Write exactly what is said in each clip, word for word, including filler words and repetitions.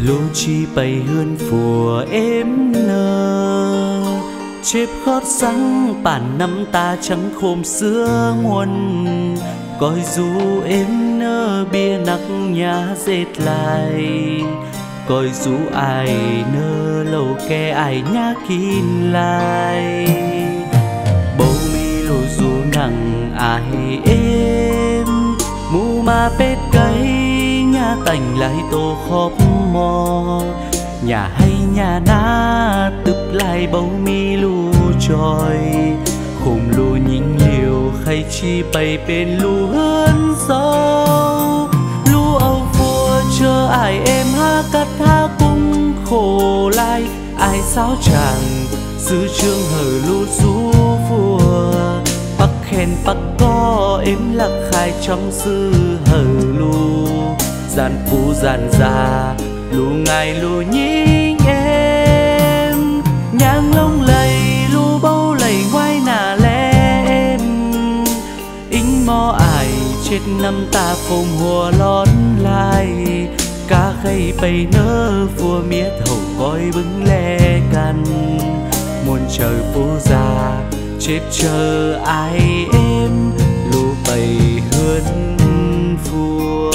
lô chi bày hươn phùa êm nơ chếp khót sáng bản năm ta trắng khôm xưa nguồn coi dù êm nơ bia nắc nhà dệt lại coi dù ai nơ lâu ke ai nhá kín lại bầu mi lô dù nặng ai êm mu ma bết cây nhà tành lại tô khóc mò nhà hay nhà na tụp lại bầu mi lù tròi khùng lù nhinh liều khay chi bày bên lù hơn sâu lù âu phua chờ ai em ha cắt ha cung khổ lại ai sao chàng sư trương hở lù rú phùa bắc khen bắc có em lạc khai trong sư hở lù gian phú gian già lù ngài lù nhinh em nhang lông lầy lù bao lầy ngoài nà lẽ em ính mò ai chết năm ta phôm hùa lón lại cá khay bầy nơ phua mía thầu coi bưng le căn muôn trời phú già chết chờ ai em lù bầy hươn phua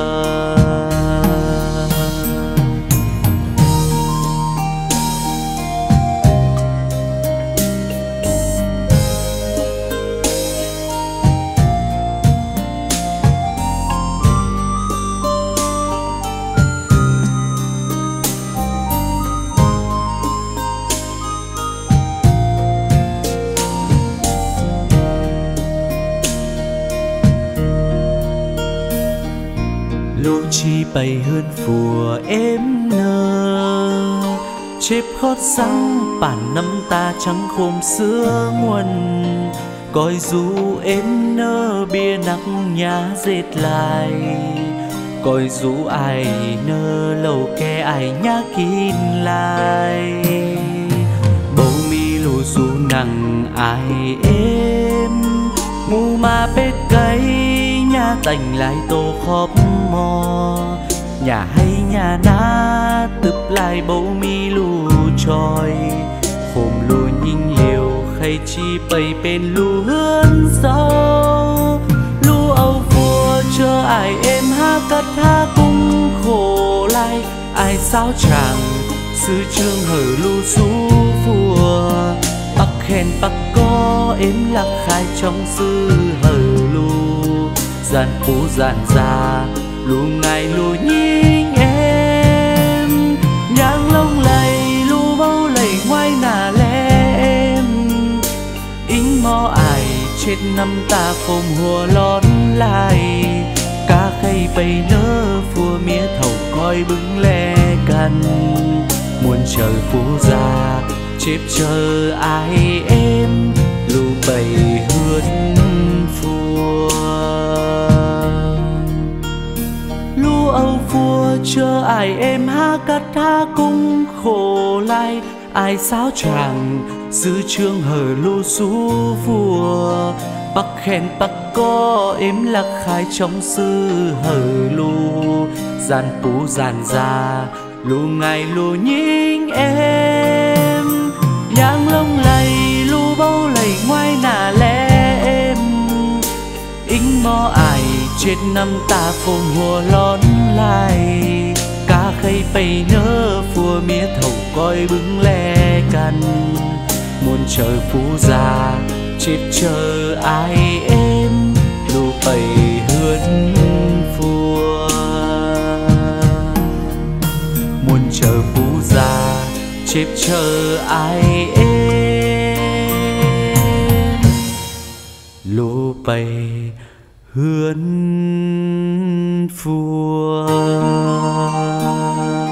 lô chi bày hơn phùa êm nơ chếp khót sáng bản năm ta trắng khôm xưa nguồn coi dù êm nơ bia nắc nhà dệt lại coi dù ai nơ lâu ke ai nhá kín lại bầu mi lù dù nặng ai êm ngu ma bết cây nhà tành lại tô khóc mò nhà hay nhà na tụp lại bầu mi lù tròi khôm lù nhinh liều khay chi bày bên lù hươn sâu lù âu phua chờ ai em ha cắt ha cung khổ lại ai sao chàng sư trương hở lù rú phùa bắc khen bắc có em lạc khai trong sư hở lù gian phú gian già lù ngài lù nhinh em nhang lông lầy lù bao lầy ngoài nà lẽ em ính mò ai chết năm ta phôm hùa lón lại cá khay bầy nơ phua mía thầu coi bưng le căn muôn trời phú già chếp chờ ai em lù bầy hươn phua lù âu phua chờ ai em ha cắt ha cung khổ lại ai sao chàng sư trương hở lù rú phùa bắc khen bắc có em lạc khai trong sư hở lù gian phú gian già lù ngài lù nhinh em nhang lông lầy lù bao lầy ngoài nà lẽ em ính mò ai chết năm ta phôm hùa lón lại cá khay bầy nơ phua mía thầu coi bưng le căn muôn trời phú già chết chờ ai em lù bầy hươn phua muôn trời phú già chết chờ ai em lù bầy hươn phua.